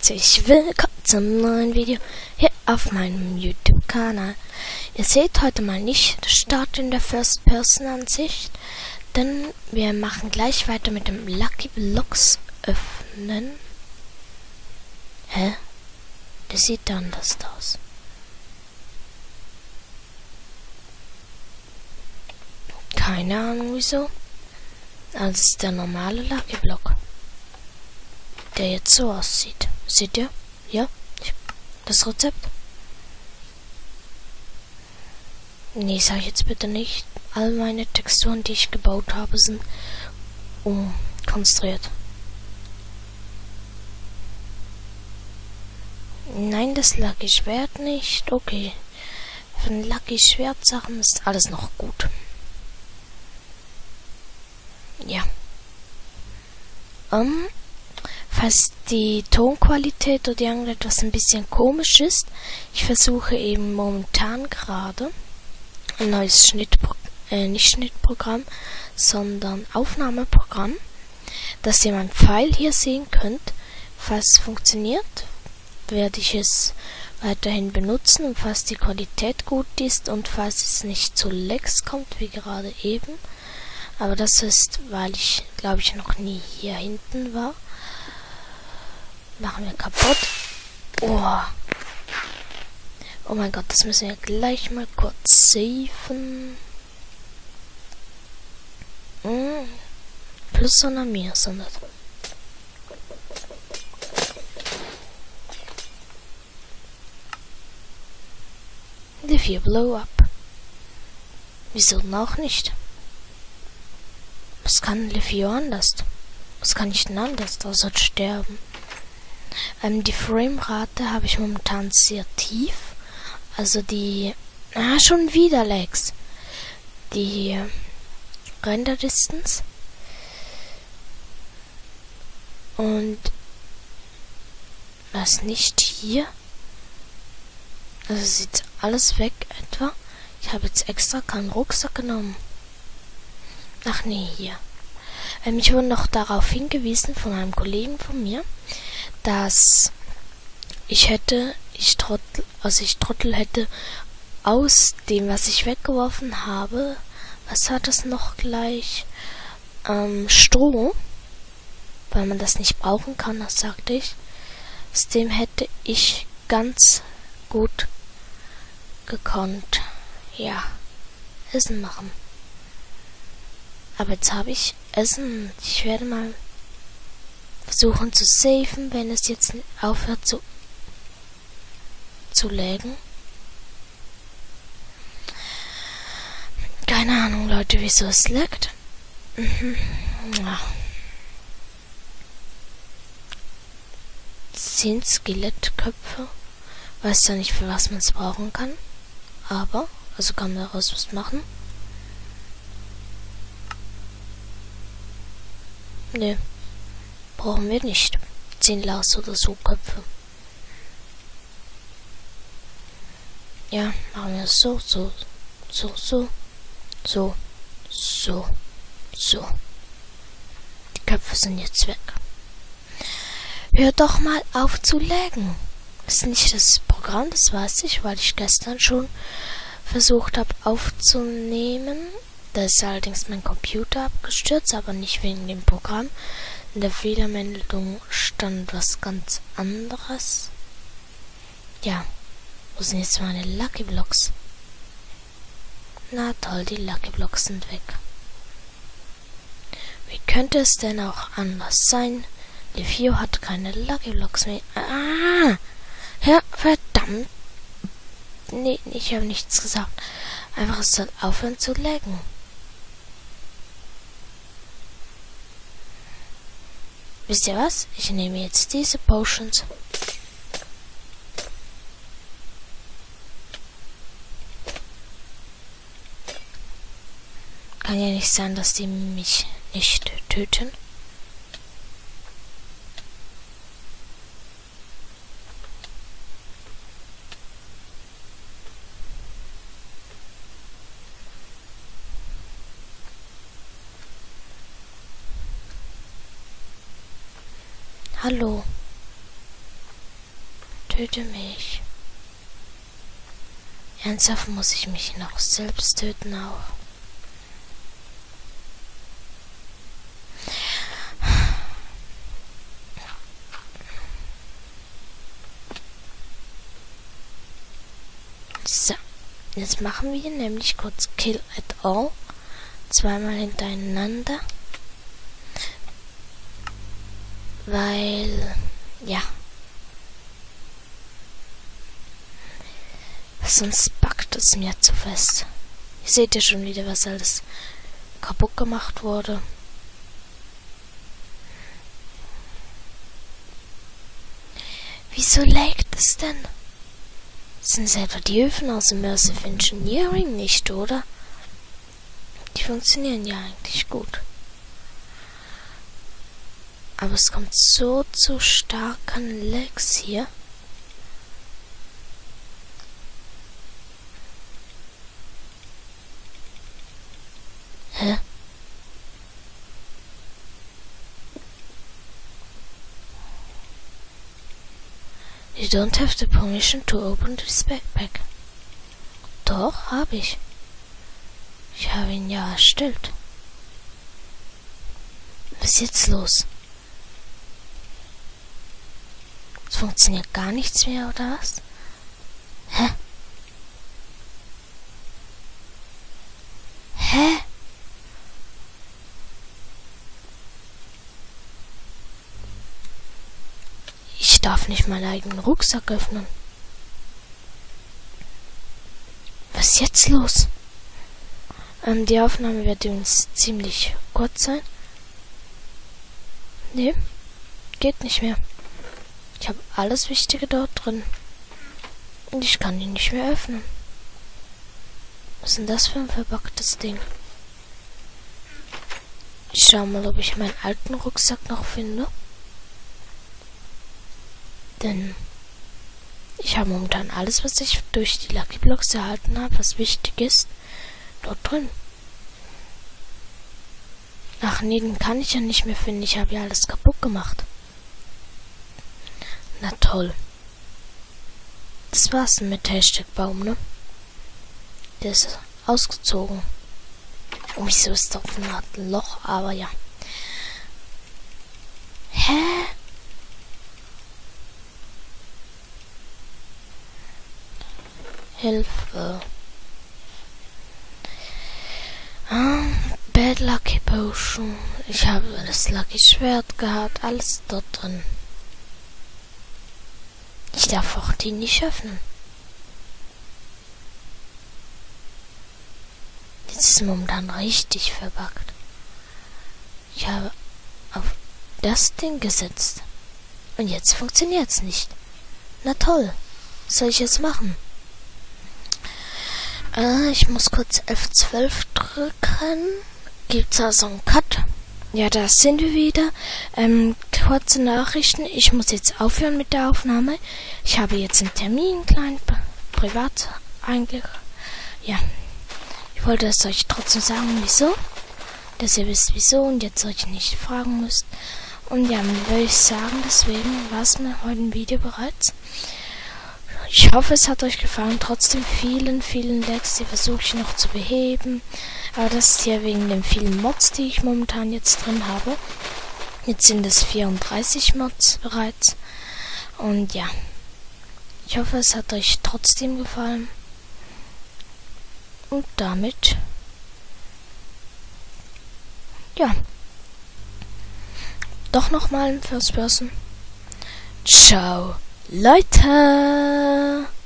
herzlich willkommen zum neuen Video hier auf meinem YouTube-Kanal. Ihr seht heute mal nicht den Start in der First-Person-Ansicht, denn wir machen gleich weiter mit dem Lucky Blocks öffnen. Hä? Das sieht anders aus. Keine Ahnung wieso. Also das ist der normale Lucky Block, der jetzt so aussieht. Seht ihr? Ja? Das Rezept? Nee, sag ich jetzt bitte nicht. All meine Texturen, die ich gebaut habe, sind umkonstruiert. Nein, das Lucky Schwert nicht. Okay. Für den Lucky Schwert Sachen ist alles noch gut. Ja. Falls die Tonqualität oder irgendetwas ein bisschen komisch ist, ich versuche eben momentan gerade ein neues nicht Schnittprogramm, sondern Aufnahmeprogramm, dass ihr mein Pfeil hier sehen könnt. Falls es funktioniert, werde ich es weiterhin benutzen, und falls die Qualität gut ist und falls es nicht zu Lags kommt, wie gerade eben. Aber das ist, weil ich, glaube ich, noch nie hier hinten war. Machen wir kaputt. Oh mein Gott, das müssen wir gleich mal kurz saven. Plus oder minus 100. Die 4 Blow Up. Wieso noch nicht? Was kann Lefio anders? Was kann ich denn anders, außer sterben? Die Framerate habe ich momentan sehr tief. Also die... schon wieder Lags. Die Render Distance. Und das nicht hier. Also sieht alles weg etwa. Ich habe jetzt extra keinen Rucksack genommen. Ach nee, hier. Ich wurde noch darauf hingewiesen von einem Kollegen von mir, dass ich Trottel hätte aus dem, was ich weggeworfen habe, was hat das noch gleich? Stroh, weil man das nicht brauchen kann, das sagte ich. Aus dem hätte ich ganz gut gekonnt, ja, Essen machen. Aber jetzt habe ich Essen. Ich werde mal versuchen zu saven, wenn es jetzt aufhört zu laggen. Keine Ahnung, Leute, wieso es laggt. Ja. 10 Skelettköpfe. Weiß ja nicht, für was man es brauchen kann. Aber, also kann man daraus was machen. Ne, brauchen wir nicht. 10 Las oder so Köpfe. Ja, machen wir so. Die Köpfe sind jetzt weg. Hör doch mal auf zu laggen. Das ist nicht das Programm, das weiß ich, weil ich gestern schon versucht habe aufzunehmen. Da ist allerdings mein Computer abgestürzt, aber nicht wegen dem Programm. In der Fehlermeldung stand was ganz anderes. Ja, wo sind jetzt meine Lucky Blocks? Na toll, die Lucky Blocks sind weg. Wie könnte es denn auch anders sein? Lefio hat keine Lucky Blocks mehr. Ja, verdammt. Nee, ich habe nichts gesagt. Einfach, es soll aufhören zu laggen. Wisst ihr was? Ich nehme jetzt diese Potions. Kann ja nicht sein, dass die mich nicht töten. Hallo. Töte mich. Ernsthaft muss ich mich noch selbst töten auch. So, jetzt machen wir nämlich kurz Kill at All. Zweimal hintereinander. Weil, ja. Sonst backt es mir zu fest. Ihr seht ja schon wieder, was alles kaputt gemacht wurde. Wieso laggt es denn? Sind selber die Öfen aus Immersive Engineering nicht, oder? Die funktionieren ja eigentlich gut. Aber es kommt so zu starken Lags hier. Hä? You don't have the permission to open this backpack. Doch, habe ich. Ich habe ihn ja erstellt. Was ist jetzt los? Es funktioniert gar nichts mehr, oder was? Hä? Hä? Ich darf nicht meinen eigenen Rucksack öffnen. Was ist jetzt los? Die Aufnahme wird übrigens ziemlich kurz sein. Nee, geht nicht mehr. Ich habe alles Wichtige dort drin. Und ich kann ihn nicht mehr öffnen. Was ist denn das für ein verpacktes Ding? Ich schau mal, ob ich meinen alten Rucksack noch finde. Denn ich habe momentan alles, was ich durch die Lucky Blocks erhalten habe, was wichtig ist, dort drin. Ach nee, den kann ich ja nicht mehr finden. Ich habe ja alles kaputt gemacht. Na toll. Das war's denn mit Hashtag-Baum, ne? Der ist ausgezogen. Oh, wieso ist dort ein Loch? Aber ja. Hä? Hilfe. Bad Lucky Potion. Ich habe das Lucky Schwert gehabt. Alles dort drin. Ich darf auch die nicht öffnen. Jetzt ist momentan richtig verbuggt. Ich habe auf das Ding gesetzt. Und jetzt funktioniert's nicht. Na toll. Was soll ich jetzt machen? Ich muss kurz F12 drücken. Gibt's also einen Cut? Ja, da sind wir wieder. Kurze Nachrichten. Ich muss jetzt aufhören mit der Aufnahme. Ich habe jetzt einen Termin, klein, privat eigentlich. Ja. Ich wollte es euch trotzdem sagen, wieso. Dass ihr wisst, wieso und jetzt euch nicht fragen müsst. Und ja, würde ich sagen, deswegen war es mir heute ein Video bereits. Ich hoffe, es hat euch gefallen. Trotzdem vielen Lags, die versuche ich noch zu beheben. Aber das ist hier wegen den vielen Mods, die ich momentan jetzt drin habe. Jetzt sind es 34 Mods bereits. Und ja, ich hoffe, es hat euch trotzdem gefallen. Und damit, ja, doch nochmal ein First Person. Ciao, Leute!